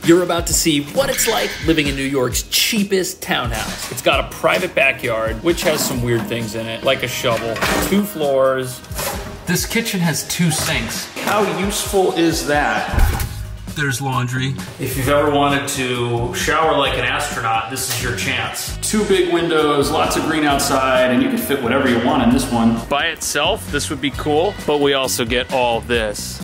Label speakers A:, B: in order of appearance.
A: You're about to see what it's like living in New York's cheapest townhouse. It's got a private backyard, which has some weird things in it, like a shovel, 2 floors. This kitchen has 2 sinks. How useful is that? There's laundry. If you've ever wanted to shower like an astronaut, this is your chance. 2 big windows, lots of green outside, and you can fit whatever you want in this one. By itself, this would be cool, but we also get all this.